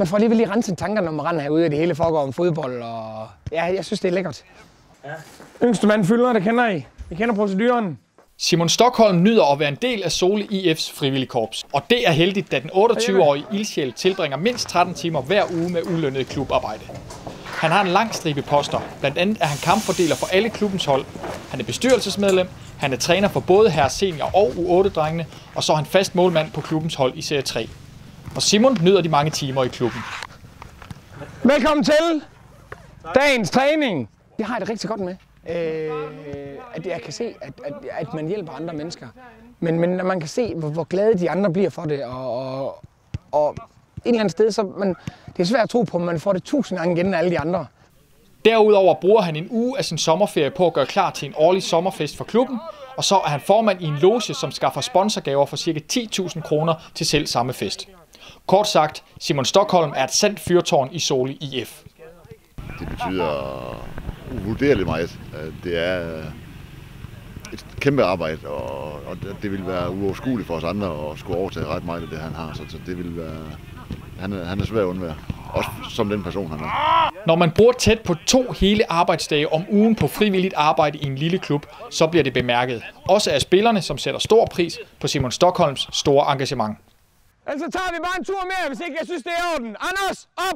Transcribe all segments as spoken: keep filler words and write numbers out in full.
man får alligevel lige renset tankerne, når man render herude, og det hele foregår om fodbold, og ja, jeg synes, det er lækkert. Ja. Yngste mand fylder, det kender I. I kender proceduren. Simon Stockholm nyder at være en del af Sole I F's frivilligkorps, og det er heldigt, da den otteogtyve-årige ildsjæl tilbringer mindst tretten timer hver uge med ulønnet klubarbejde. Han har en lang stribe poster. Blandt andet er han kampfordeler for alle klubbens hold. Han er bestyrelsesmedlem, han er træner for både herre senior og U otte-drengene, og så er han fast målmand på klubbens hold i serie tre. Og Simon nyder de mange timer i klubben. Velkommen til dagens træning. Det har jeg det rigtig godt med. Øh, at jeg kan se, at, at, at man hjælper andre mennesker. Men, men når man kan se, hvor, hvor glade de andre bliver for det, og, og, og et eller andet sted, så man, det er svært at tro på, at man får det tusind gange igen af alle de andre. Derudover bruger han en uge af sin sommerferie på at gøre klar til en årlig sommerfest for klubben, og så er han formand i en loge, som skaffer sponsorgaver for ca. ti tusind kroner til selv samme fest. Kort sagt, Simon Stockholm er et sandt fyrtårn i Sole I F. Det betyder uvurderligt meget. Det er et kæmpe arbejde, og det vil være uoverskueligt for os andre at skulle overtage ret meget af det, han har. Så det vil være, han er, han er svær at undvære, også som den person, han er. Når man bruger tæt på to hele arbejdsdage om ugen på frivilligt arbejde i en lille klub, så bliver det bemærket. Også af spillerne, som sætter stor pris på Simon Stockholms store engagement. Altså tager vi bare en tur mere, hvis ikke jeg synes, det er orden. Anders, op!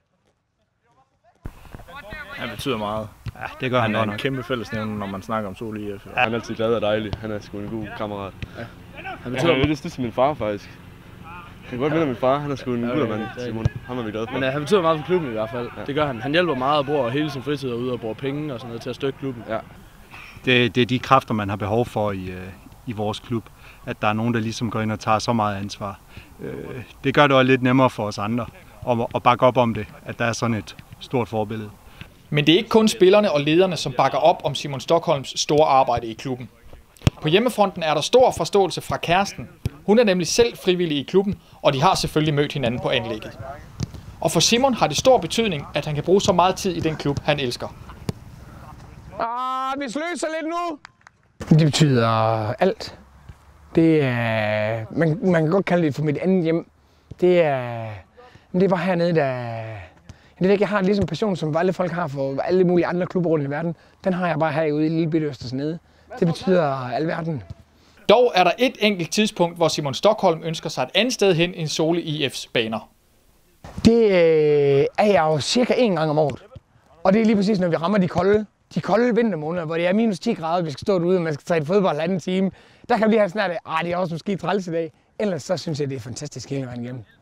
Han betyder meget. Ja, det gør han, han godt er en kæmpe fællesnævner, når man snakker om Sole I F. Ja. Han er altid glad og dejlig. Han er sgu en god kammerat. Ja. Han betyder ja, han er lidt til min far, faktisk. Jeg kan godt vinde min far. Han er sgu en ja, guldermand, Simon. Han er vi glad for. Men uh, han betyder meget for klubben i hvert fald. Ja. Det gør han. Han hjælper meget og bruger hele sin fritid ude og bruger penge og sådan noget til at støtte klubben. Ja. Det, det er de kræfter, man har behov for i, i vores klub. At der er nogen, der ligesom går ind og tager så meget ansvar. Det gør det også lidt nemmere for os andre at bakke op om det, at der er sådan et stort forbillede. Men det er ikke kun spillerne og lederne, som bakker op om Simon Stockholms store arbejde i klubben. På hjemmefronten er der stor forståelse fra kæresten. Hun er nemlig selv frivillig i klubben, og de har selvfølgelig mødt hinanden på anlægget. Og for Simon har det stor betydning, at han kan bruge så meget tid i den klub, han elsker. Ah, vi sløser lidt nu. Det betyder alt. Det er, man, man kan godt kalde det for mit andet hjem. Det er, men det er bare hernede, der... Det er ikke, jeg har ligesom passion, som alle folk har for alle mulige andre klubber rundt i verden. Den har jeg bare herude i Lille Bitte Østersnede. Det betyder alverden. Dog er der et enkelt tidspunkt, hvor Simon Stockholm ønsker sig et andet sted hen end Sole I F's baner. Det øh, er jeg jo cirka en gang om året. Og det er lige præcis, når vi rammer de kolde, de kolde vintermåneder, hvor det er minus ti grader, vi skal stå derude, og man skal træne fodbold en anden time. Der kan vi lige have sådan, at ah, det er også måske træls i dag. Ellers så synes jeg, det er fantastisk hele vejen igennem.